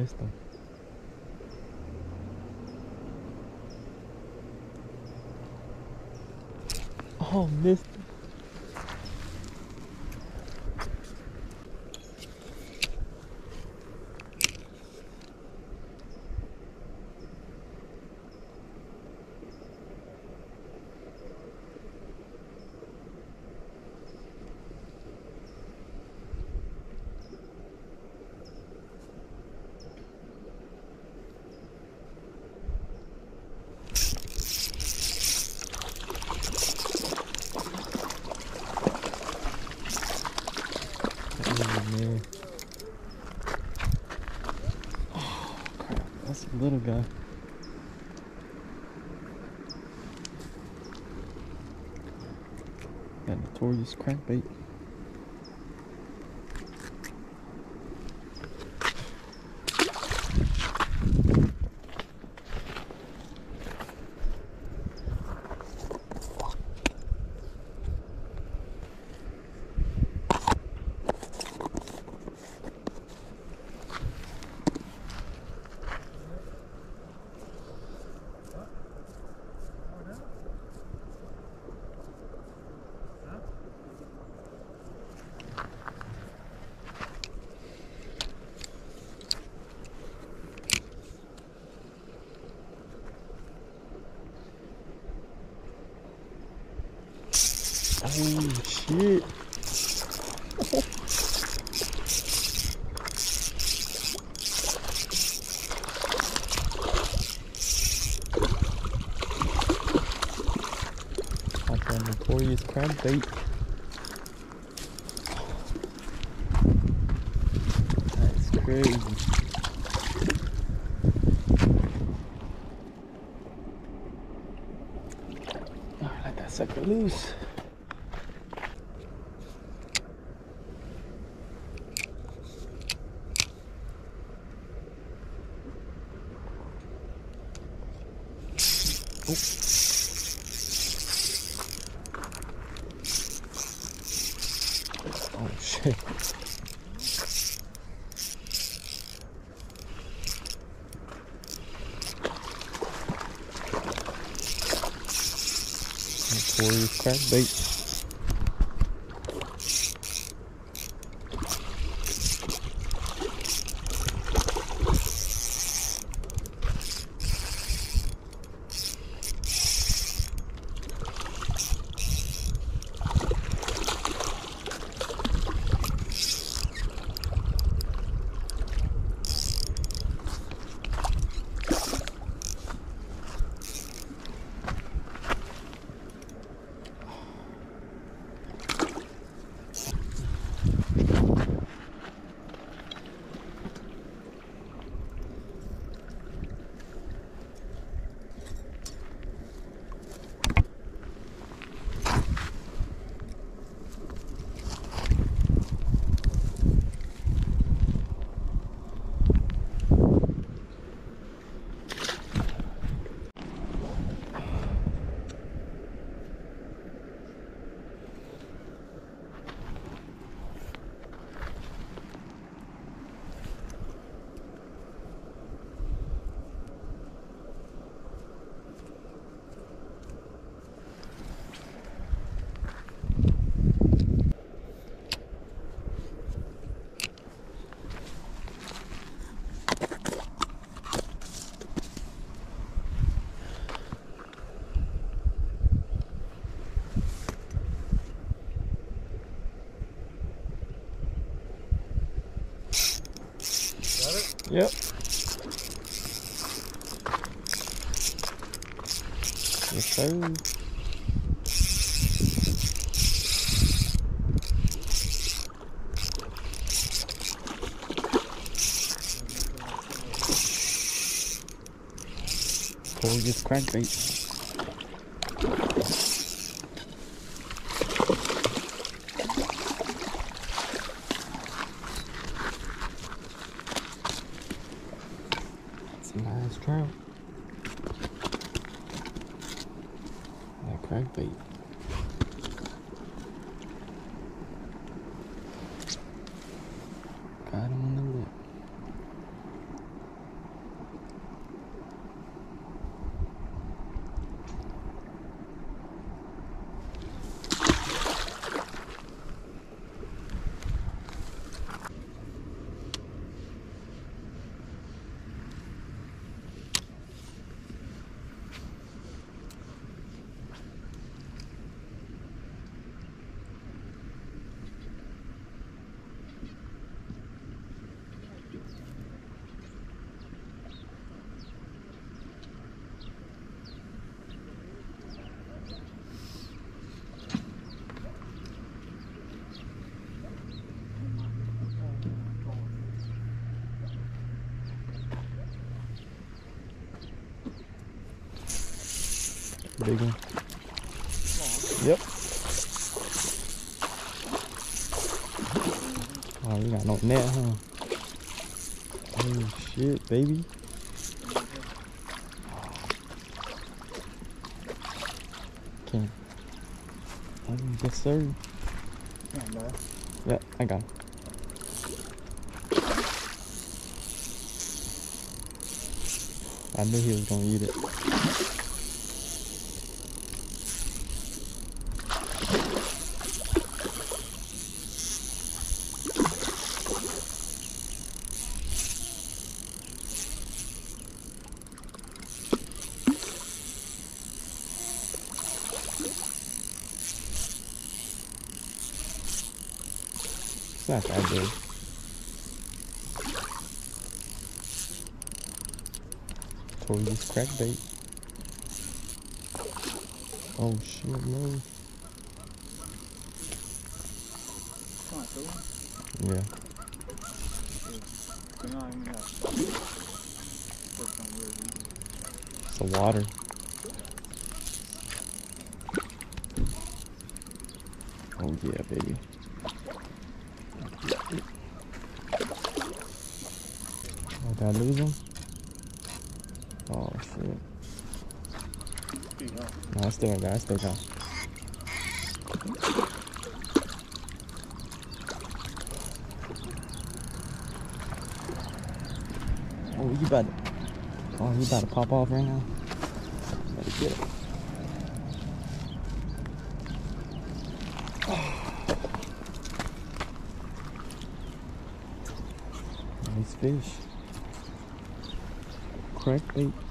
missed him. Oh, missed him. Man. Oh crap, that's a little guy. Got Notorious crankbait. Holy shit. Like that Notorious crankbait. That's crazy. Alright, let that sucker loose. Oh shit. Notorious crankbait. Yep. Yes, sir. Notorious crankbait. Nice trout. That crankbait. Got him on the lip. big one. Yep. Oh, you got no net, huh? Oh shit, baby. Can't. Oh, yes, sir. Yep, I got him. I knew he was gonna eat it. It's not that big. Notorious crackbait. Oh shit, no. Yeah. It's the water. Oh yeah, baby. Oh, did I lose him? Oh shit. No, I still got. Oh, you about to pop off right now? Better get it. Nice fish. Crackbait.